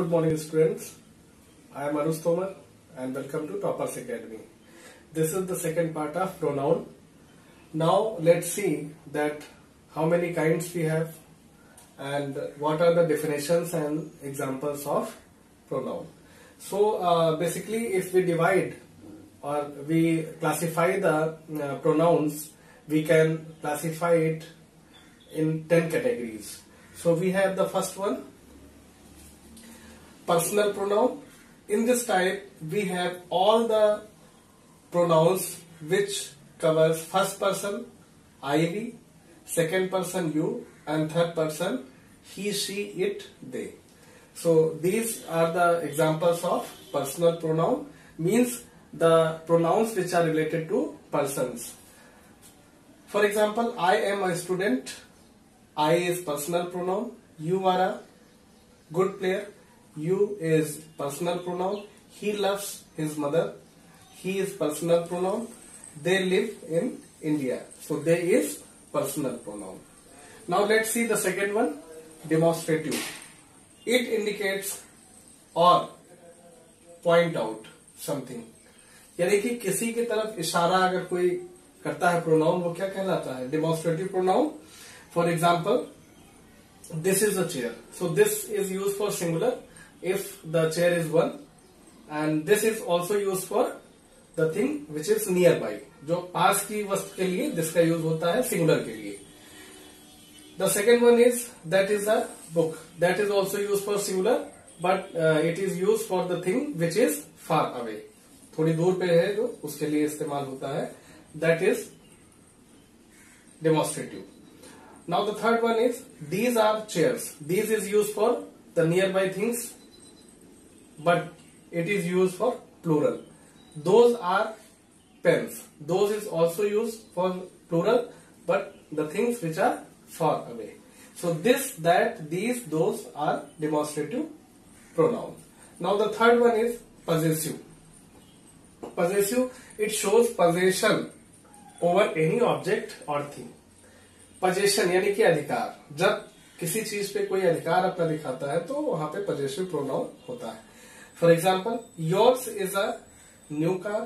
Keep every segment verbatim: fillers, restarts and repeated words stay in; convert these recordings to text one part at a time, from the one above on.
Good morning students. I am Arush Tomar and welcome to Toppers Academy. This is the second part of pronoun. Now let's see that how many kinds we have and what are the definitions and examples of pronoun. So uh, basically if we divide or we classify the uh, pronouns, we can classify it in ten categories. So we have the first one, personal pronoun. In this type we have all the pronouns which covers first person I we, second person you, and third person he, she, it, they. So these are the examples of personal pronoun, means the pronouns which are related to persons. For example, I am a student. I is personal pronoun. You are a good player. You is personal pronoun. He loves his mother. He is personal pronoun. They live in India. So they is personal pronoun. Now let's see the second one, demonstrative. It indicates or point out something. यानी कि किसी की तरफ इशारा अगर कोई करता है प्रोनाउन, वो क्या कहलाता है? Demonstrative pronoun. For example, this is a chair. So this is use for singular if the chair is one, and this is also used for the thing which is nearby. जो पास की वस्तु के लिए जिसका यूज होता है singular के लिए. The second one is that is a book. That is also used for singular, but uh, it is used for the thing which is far away. थोड़ी दूर पे है जो उसके लिए इस्तेमाल होता है. That is demonstrative. Now the third one is these are chairs. These is used for the nearby things, but it is used for plural. Those are pens. Those is also used for plural, but the things which are far away. So this, that, these, those are demonstrative pronoun. Now the third one is possessive. Possessive, it shows possession over any object or thing. Possession यानी कि अधिकार. जब किसी चीज पे कोई अधिकार अपना दिखाता है तो वहां पे पजेसिव प्रोनाउन होता है. For example, yours is a new car.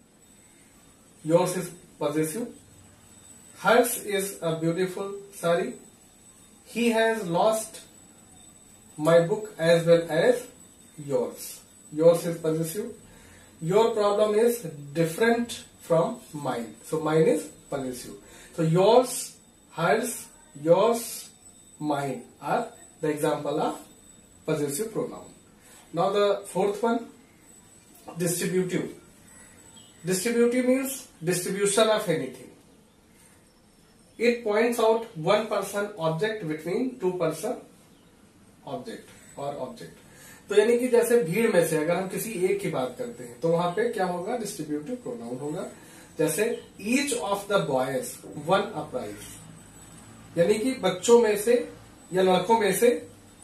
Yours is possessive. Hers is a beautiful sari. He has lost my book as well as yours. Yours is possessive. Your problem is different from mine. So mine is possessive. So yours, hers, yours, mine are the example of possessive pronoun. Now the fourth one, distributive. Distributive means distribution of anything. It points out one person object between two person object or object. तो यानी कि जैसे भीड़ में से अगर हम किसी एक की बात करते हैं तो वहां पे क्या होगा? डिस्ट्रीब्यूटिव प्रोनाउन होगा. जैसे each of the boys won a prize, यानी कि बच्चों में से या लड़कों में से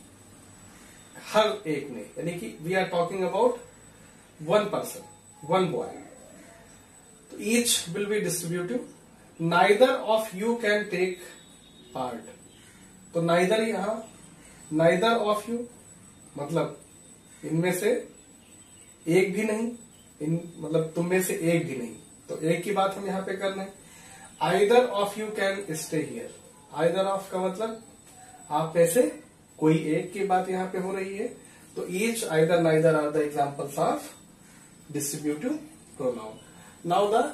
हर एक ने, यानी कि we are talking about one person, one boy. तो each will be distributive. Neither of you can take part. तो नाइदर यहां, नाइदर ऑफ यू मतलब इनमें से एक भी नहीं, इन मतलब तुम में से एक भी नहीं. तो एक की बात हम यहां पे कर रहे हैं. Either of you can stay here. Either of का मतलब आप में से कोई एक की बात यहां पे हो रही है. तो each, either, neither are the examples of distributive pronoun. Now the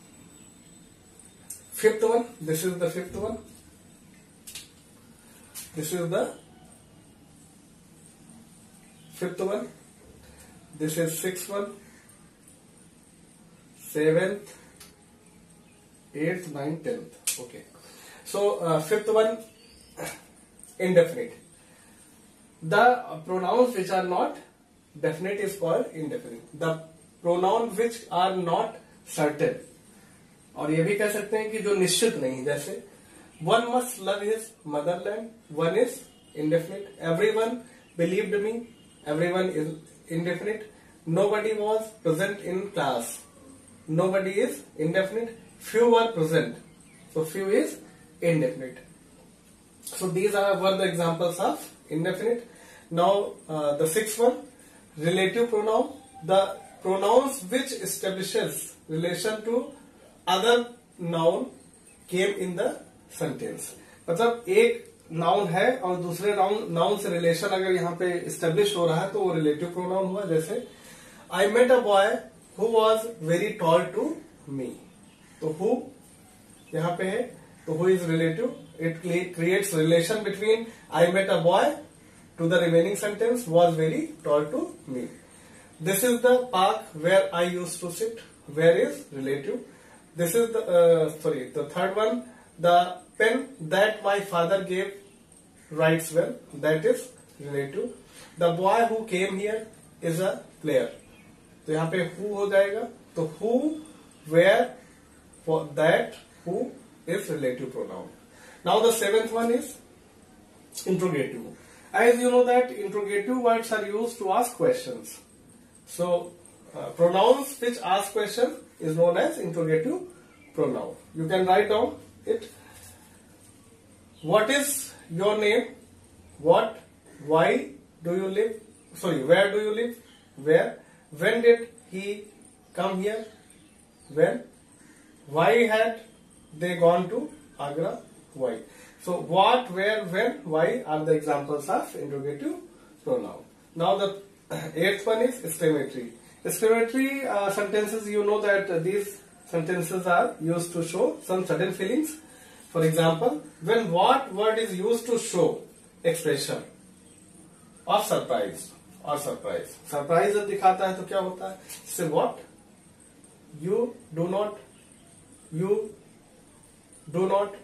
fifth one, this is the fifth one. This is the fifth one. This is six one, seventh, eighth, ninth, tenth. Okay. So uh, fifth one, indefinite. The pronouns which are not definite is called indefinite. The pronouns which are not certain. और ये भी कह सकते हैं कि जो निश्चित नहीं, जैसे one must love his motherland. One is indefinite. Everyone believed me. Everyone is indefinite. Nobody was present in class. Nobody is indefinite. Few were present. So few is indefinite. So these are were the examples of indefinite. Now uh, the sixth one, relative pronoun, the pronouns which establishes relation to other noun came in the sentence. मतलब एक noun है और दूसरे noun noun से relation अगर यहाँ पे establish हो रहा है तो वो रिलेटिव प्रोनाउन हुआ. जैसे I met a boy who was very tall to me, तो हु यहाँ पे है तो who is relative. It creates relation between I met a boy to the remaining sentence was very tall to me. This is the park where I used to sit. Where is relative. This is the uh, sorry the third one. The pen that my father gave writes well. That is relative. The boy who came here is a player. तो यहाँ पे who हो जाएगा. तो who, where, for that, who is relative pronoun. Now the seventh one is interrogative. As you know that interrogative words are used to ask questions. So uh, pronouns which ask question is known as interrogative pronoun. You can write down it. What is your name? What? Why do you live? Sorry, where do you live? Where? When did he come here? When? Why had they gone to Agra? Why? So what, where, when, why are the examples of interrogative pronoun. Now the eighth one is exclamatory. Exclamatory uh, sentences, you know that uh, these sentences are used to show some sudden feelings. For example, when what word is used to show expression of surprise or surprise. Surprise जब दिखाता है तो क्या होता है? Say what? You do not, you do not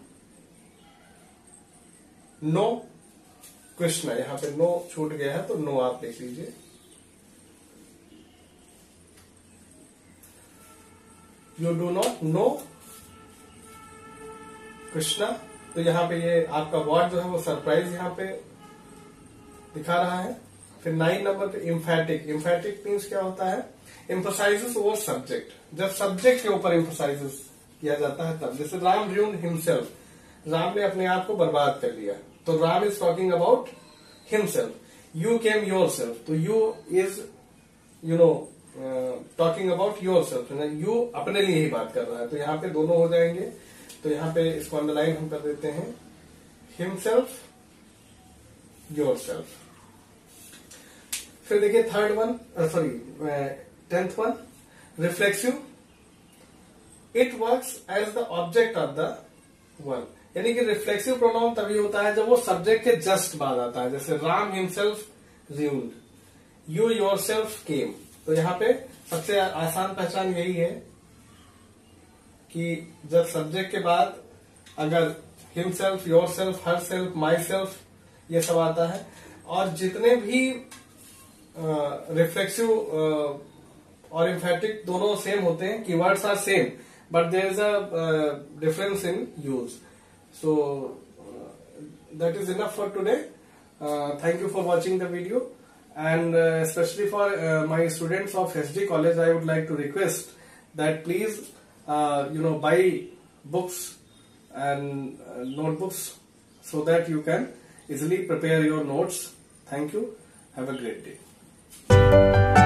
know Krishna. यहां पे no छूट गया है तो नो आप लिख लीजिए. You do not know Krishna. तो यहां पे ये आपका वर्ड जो है वो सरप्राइज यहां पे दिखा रहा है. फिर नाइन नंबर पे इम्फेटिक. इम्फेटिक मीन्स क्या होता है? Emphasizes over subject. जब सब्जेक्ट के ऊपर एम्फोसाइजेस किया जाता है तब. जैसे राम ड्रून्ड हिमसेल्फ. राम ने अपने आप को बर्बाद कर लिया. तो Ram is talking about himself. You came yourself. तो you is you know talking about yourself. You अपने लिए ही बात कर रहा है. तो यहाँ पे दोनों हो जाएंगे. तो यहाँ पे इसको अंडरलाइन हम कर देते हैं. Himself, yourself. फिर देखिए third one, sorry tenth one, reflexive. It works as the object of the one. यानी कि रिफ्लेक्सिव प्रोनाउन तभी होता है जब वो सब्जेक्ट के जस्ट बाद आता है. जैसे Ram himself drowned, you yourself came. तो यहाँ पे सबसे आसान पहचान यही है कि जब सब्जेक्ट के बाद अगर himself, yourself, herself, myself ये सब आता है. और जितने भी रिफ्लेक्सिव और इम्फेटिक दोनों सेम होते हैं. Keywords are same but there is a uh, difference in use. So uh, that is enough for today. Uh, thank you for watching the video, and uh, especially for uh, my students of S D College, I would like to request that please uh, you know buy books and uh, notebooks so that you can easily prepare your notes. Thank you. Have a great day.